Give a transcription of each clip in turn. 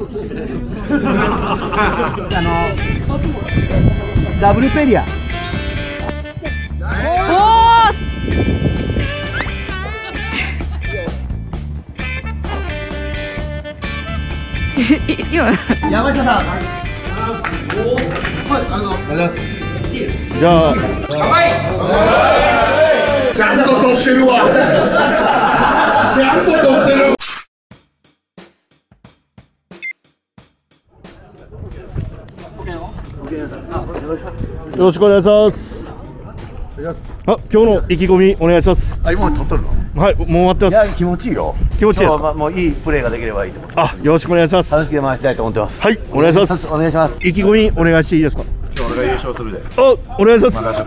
ダブルペリア。山下さん。はい、ありがとうございます。じゃあ。ちゃんと撮ってるわ。ちゃんと撮ってる。よろしくお願いします。あ、今日の意気込みお願いします。 あ、今撮っとるの？ はい、もう終わってます。 いや、気持ちいいよ。 気持ちいいですか？ もういいプレーができればいいと思う。 あ、よろしくお願いします。 楽しく回したいと思ってます。 はい、お願いします。 お願いします。 意気込みお願いしていいですか？ 今日俺が優勝するで。 あ、お願いします。はい。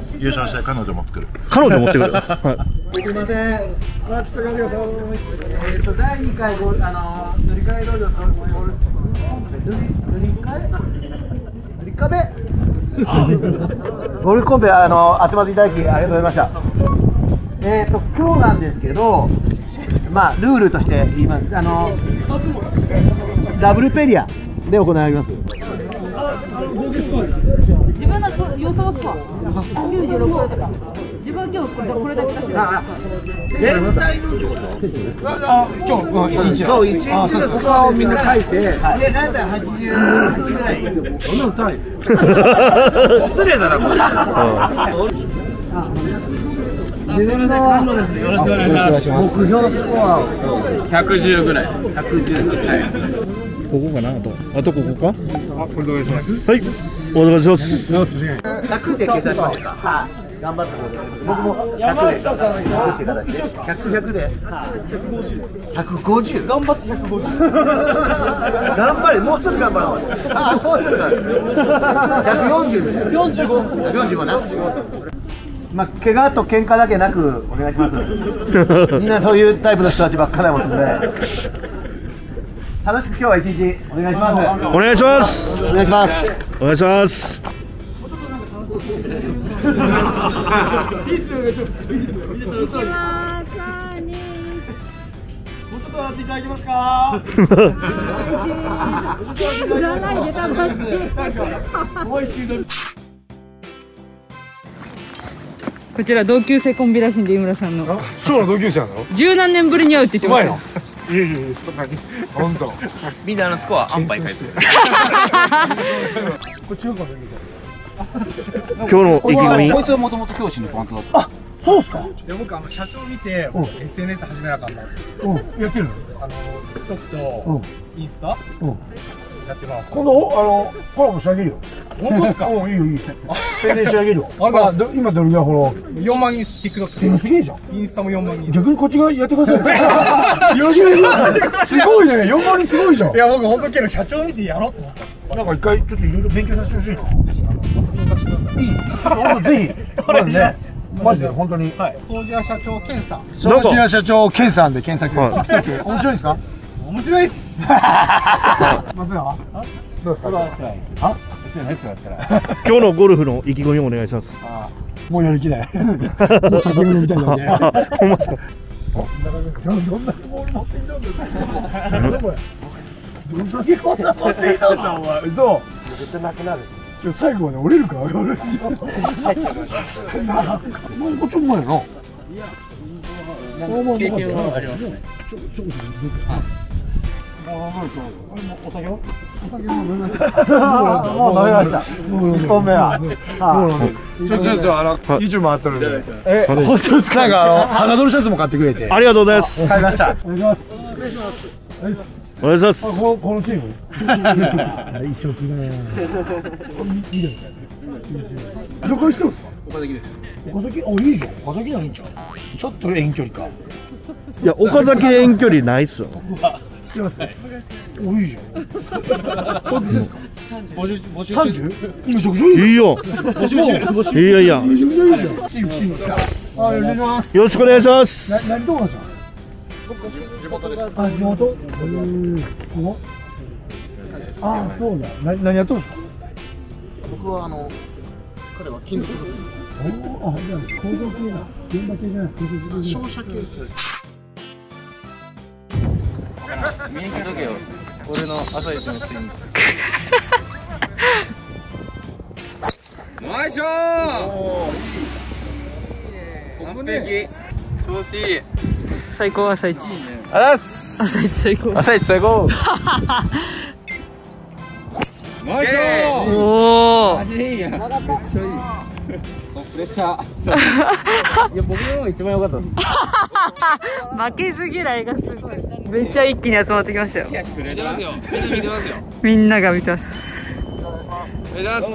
優勝して彼女持ってくる。 彼女持ってくる。はい。 すみません。ちょっと待ってください。第2回乗り換え道場乗り壁。ゴルフコンペ集まっていただきありがとうございました。今日なんですけど、まあルールとして言います。ダブルペリアで行います。 自分の予想スコア96とか、自分は今日これだけ出してる。全体のってこと？今日1日のスコアをみんな書いて、でなんだ88ぐらい。そんなの単位。失礼だなこれ。自分の目標スコアを110ぐらい。110。はい。 ここかな、あとここか。あ、これお願いします。はい、お願いします。 100で計算しました。はい。頑張ってください。僕も100で。100って形で。100で。150。頑張って150。頑張れ、もうちょっと頑張ろう。あ、もうちょっと。140ですよ。45な。まあ怪我と喧嘩だけなくお願いします。みんなそういうタイプの人たちばっかりですので。楽しく今日は一日お願いします。 お願いします。 お願いします。 お願いします。 いいっすよね。もうちょっと笑っていただけますか。占いで楽しい。こちら同級生コンビらしいんで、井村さんの。 そうなの、同級生なの？ 十何年ぶりに会うって言ってました。 いやいや、そんなに。本当。 みんなスコア安牌書いてる。 こっちの方がいいみたいな。今日の意気込み。 こいつはもともと教師のパンツだった。 あ、そうっすか。 いや僕社長見て SNS 始めなあかんなって。 やってるの ？TikTok とインスタやってます。 今度コラボしてあげるよ。 本当ですか？ いいよいいよ。宣伝してあげるよ。今どれぐらいフォロー ？4万人 TikTok。 すげえじゃん。 インスタも4万人。 逆にこっちがやってください。よろしくお願いします。すごいね。4万人すごいじゃん。 いや僕本当けど社長見てやろうと思ったんです。なんか一回ちょっといろいろ勉強させてほしいな。ぜひ遊びに行かせてください。いい。ぜひ。これね。マジで本当に。 はい。掃除屋社長健さん。 掃除屋社長健さんで検索。TikTok 面白いですか？ 面白いっす。 松永は？どうですか？あ？今日のゴルフの意気込みをお願いします。もうやる気ない。もう先に飲みたいんで。ほんまそう。どんだけボール持っていたんだ。どんだけこんな持っていたんだお前。そう。絶対なくなる。最後まで折れるか。折れるでしょ。入っちゃう。なんかちょっと前やな。経験はありますね。ちょこちょこ。お酒も飲みました。もう飲みました。1本目は。YouTube 回ってるんで。本当ですか？なんかはがどるシャツも買ってくれて。ありがとうございます。買いました。お願いします。お願いします。このチーム。一生懸命。どこ行ってるんですか？岡崎です。岡崎、あ、いいじゃん。岡崎ないんちゃう？ちょっと遠距離か。いや、岡崎遠距離ないっすよ。知ってます。お、いいじゃん。募集中。めちゃくちゃいい。いいよ。募集中。いやいや。めちゃくちゃいいじゃん。チーム。あ、よろしくお願いします。よろしくお願いします。何とこですか？地元です。あ、地元。ここ。あ、そうだ。何やっとるんですか？ 僕は彼は金属部。 あ、じゃあ工場系だ。現場系じゃない。 商社系です。 免許時計を俺の朝一のスイング。 ナイスショー。完璧。調子いい。 最高朝一。 あざっす。 朝一最高。 朝一最高。 ナイスショー。 おお。 マジでいいやん。めっちゃいい。プレッシャー。いや僕の方が一番良かったです。 負けず嫌いがすごい。めっちゃ一気に集まってきましたよ。 見てますよ。みんな見てますよ。 みんなが見てます。 お願いします。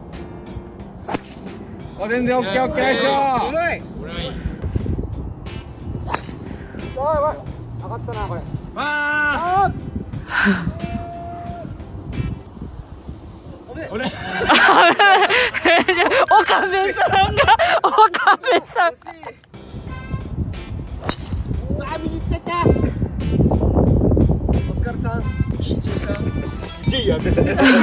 あ、全然オッケーオッケー、ナイスショー。上がったなこれ。 岡部さんが岡部さん。 お疲れさん。緊張した。 すげえやってた。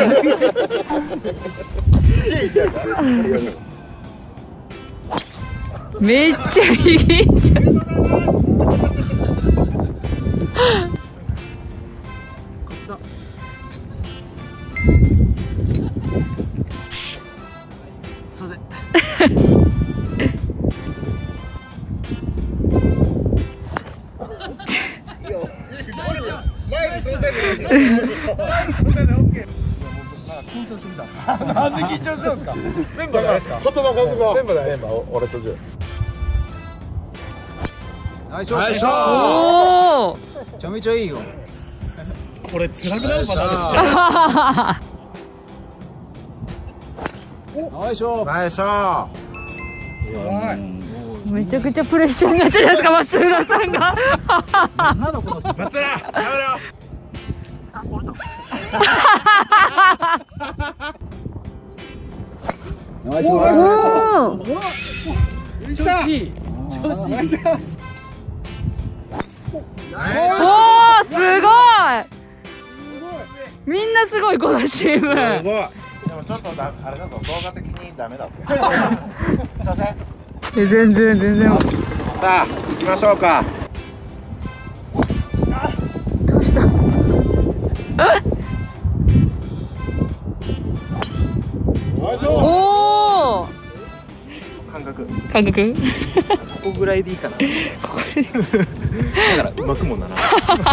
めっちゃいいじゃん。 なんで緊張するんですか。メンバー誰ですか。 言葉数が。 メンバー誰ですか。 俺とジュ。 ナイスショー。 ナイスショー。 おお。 めちゃめちゃいいよ。 これ辛くなるかな。 ナイスショー。 ナイスショー。 めちゃくちゃプレッシャーになっちゃうじゃないですか、松浦さんが。 松浦、やめろ。 ナイスショー。調子いい。調子いい。 おお、すごい。みんなすごいこのチーム。 すごい。でもちょっとあれだと動画的にダメだって。すいません。 全然。 さあ、行きましょうか。 どうした。おお。 感覚。 こここぐらいでいいかな。だからうまくもならない。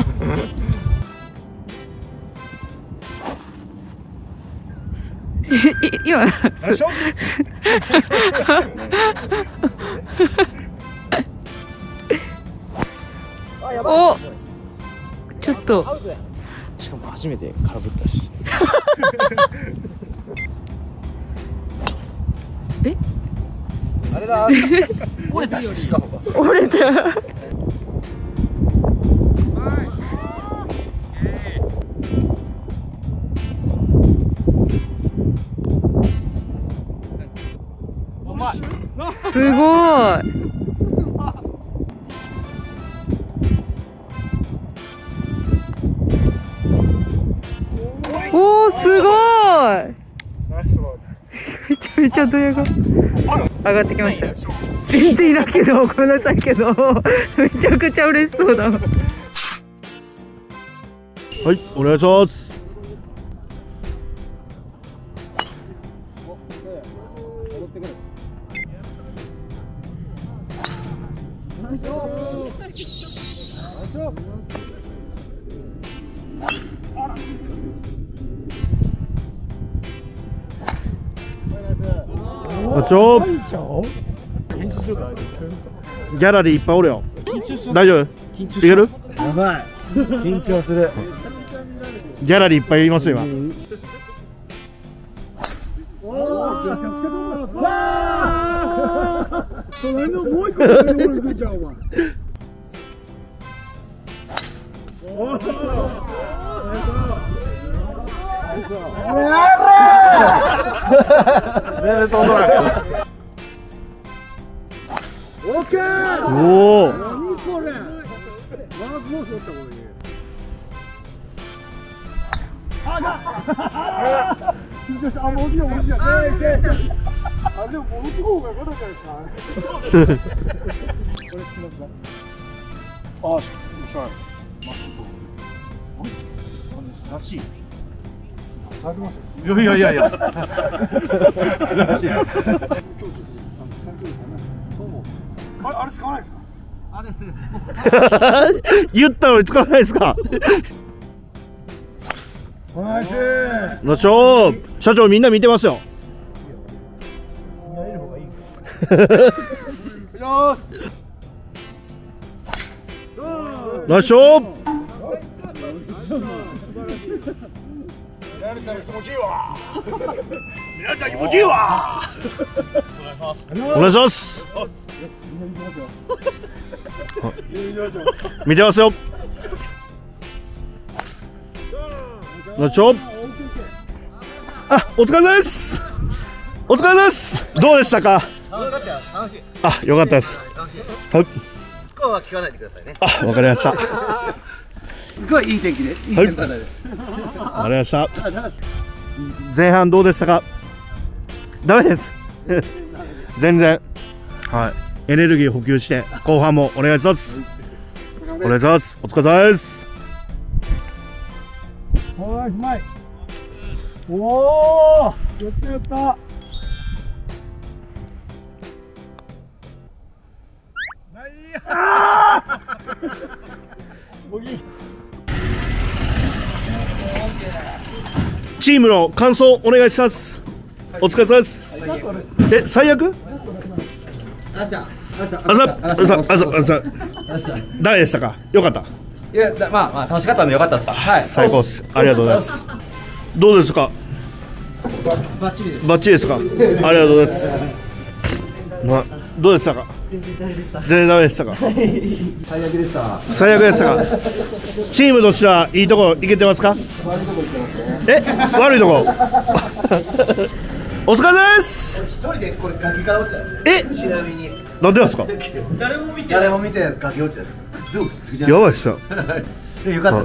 今。お。ちょっと。 しかも初めて空振ったし。 え？ あれだ。折れたし。 折れた。すごい。おお、すごい。めちゃめちゃドヤが上がってきました。全然いなけど、ごめんなさいけど、めちゃくちゃ嬉しそうだ。 はい、お願いします。あちょギャラリーいっぱいおるよ。大丈夫？いける？ やばい。緊張する。 ギャラリーいっぱいいますよ今。 隣のもう一個上の方に行くんちゃうお前。 全然飛んどらん。 オッケー。 おお。 何これ。ワークボースおったこれに。緊張した。あ、もう起きよ。あ、でももう打つ方が良かったじゃないですか。これつきますか。あ、しゃい。 らしい。いやいやいやいや。らしい。 あれ使わないですか？ 言ったのに使わないですか。 ナイス。 のしょ社長みんな見てますよ。ナイスショット。 皆さん気持ちいいわ。皆さん気持ちいいわ。 お願いします。見てますよ。ナイスショット。あ、お疲れ様です。お疲れ様です。どうでしたか。あ、よかったです。はい。 スコアは聞かないでくださいね。 あ、わかりました。 すごいいい天気で、いい天気で。 わかりました。前半どうでしたか。ダメです。全然。はい。エネルギー補給して後半もお願いします。お願いします。お疲れ様です。 ナイスマイ。おお、やったやった。 チームの感想お願いします。お疲れ様です。え、最悪？朝誰でしたか。よかった。 いや、まあ楽しかったんでよかったです。はい。 最高です。ありがとうございます。どうですか。バッチリです。バッチリですか。ありがとうございます。まあ、どうでしたか。全然ダメでしたか。最悪でした。最悪でしたか。チームとしてはいいとこいけてますか。え、悪いとこ。お疲れ様です。 一人でこれ崖から落ちちゃう。 え、 ちなみに。 なんでなんですか。 誰も見て崖落ちちゃう。くっつくじゃん。 やばいっすよ。 よかった。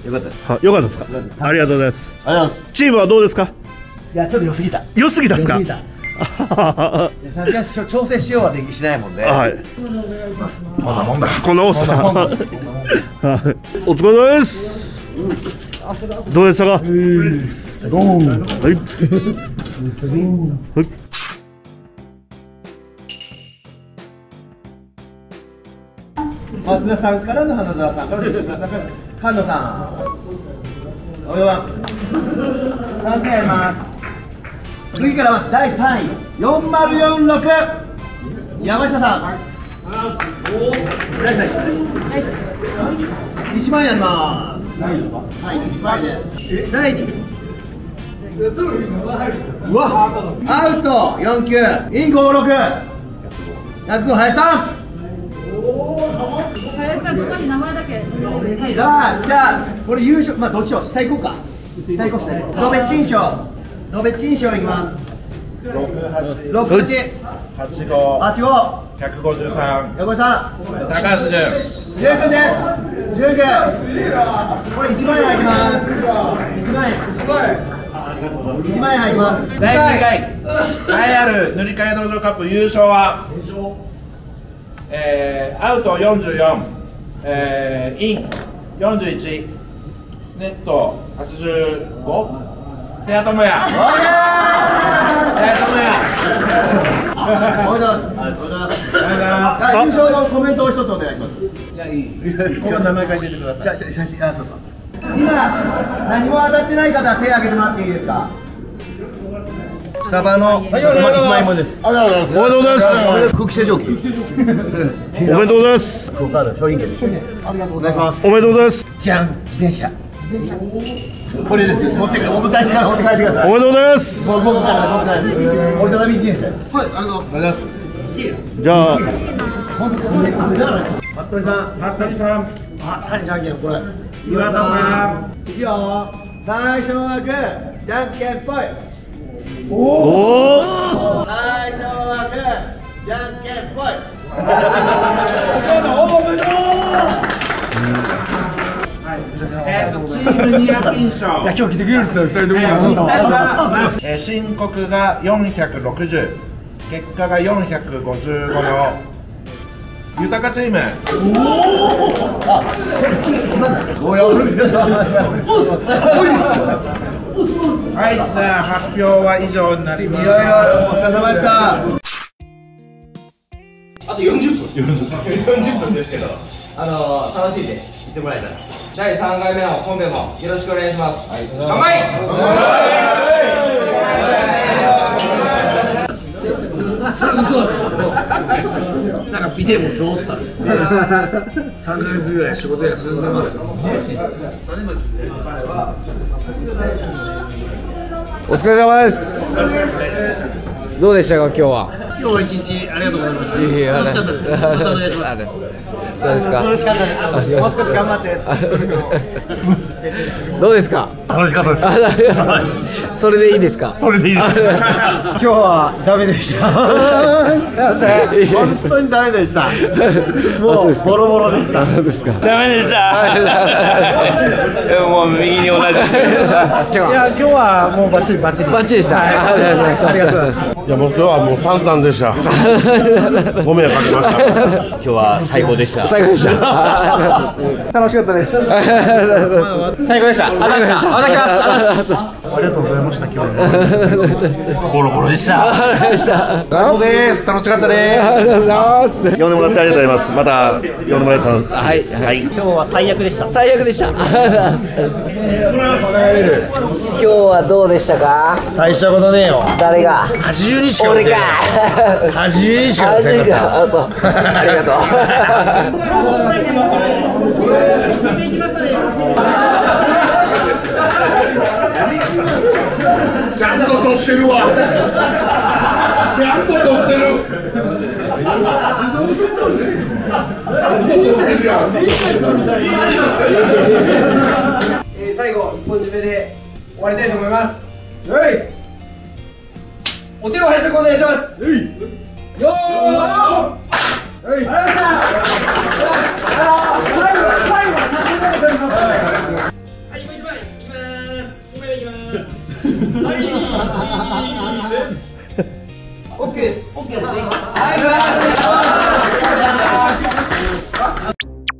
よかった。 よかったですか。ありがとうございます。 ありがとうございます。 チームはどうですか。 いや、ちょっと良すぎた。 良すぎたですか。 調整しようはしないもんね。 はい。 こんなもんだ。 このおっさん。お疲れ様です。どうでしたか。はい。はい。 松田さんからの花澤さんからの吉村さんから菅野さん。おはようございます。3点やります。次からは第3位4046山下さん。第3位1万円やります。はい、1万円です。第2位うわアウト4球イン56 105林さん。 林さん、ここに名前だけ。 じゃあこれ優勝、まあどっちを最高か最高してドベチン賞いきます。6885 153 横井さん高橋純君です。純君これ1万円入ってます。1万円入ります。 第2回栄えある塗り替え道場カップ優勝はアウト44、イン41、ネット85、ペアトモヤ。 優勝のコメントを一つお願いします。 いや、いい。この名前書いててください。 写真、あ、そうか。今、何も当たってない方は手を挙げてもらっていいですか。サバの1万円分です。 おめでとうございます。 空気清浄機。 おめでとうございます。 クオカード商品券です。お願いします。 おめでとうございます。 じゃん、自転車。これです。持ってくる、持って帰ってください。 おめでとうございます。 僕から折りたたみ自転車。はい、ありがとうございます。 じゃあ。 服部さん。あ、サインじゃんけん、これ。 岩田さん。 いくよ。最初はグー、じゃんけんぽい。 おお。 最初はグー、じゃんけんぽい。 チームニアピン賞。 今日来てくれるって2人とも申告が460、結果が455の豊チーム。はい、じゃあ発表は以上になります。 いろいろお疲れ様でした。 あと40分ですけど、楽しんで行ってもらえたら。第3回目の本編もよろしくお願いします。乾杯。 なんかビデオもゾーッとある3ヶ月ぐらい仕事休んでます。 お疲れ様です。どうでしたか今日は。 今日は一日ありがとうございました。 いや楽しかったです。またお願いします。 どうですか。 楽しかったです。もう少し頑張って。 どうですか。 楽しかったです。 それでいいですか。 それでいいです。 今日はダメでした。本当にダメでした。もうボロボロでした。 そうですか。 ダメでした。 もう右に同じ。 いや今日はもうバッチリバッチリ。 バッチリでした。 ありがとうございます。 いや、僕はもう散々でした。ご迷惑かけました。 今日は最高でした。 最高でした。 楽しかったです。 最高でした。ありがとうございました。また来ます。 ありがとうございました。今日ボロボロでした。 最高です。楽しかったです。 ありがとうございます。 呼んでもらってありがとうございます。また呼んでもらえたら嬉しいです。 はい。 今日は最悪でした。 最悪でした。今日はどうでしたか。 大したことねえよ。 誰が。 80日間。 俺が。 80日間。 80日間。あ、そう。ありがとう。 ちゃんと撮ってるわ。ちゃんと撮ってる。 最後一本締めで終わりたいと思います。お手を拝借お願いします。よー。ありがとうございました。はい、もう一枚いきます。2枚いきます。はい、オッケーです。オッケーですね。はい、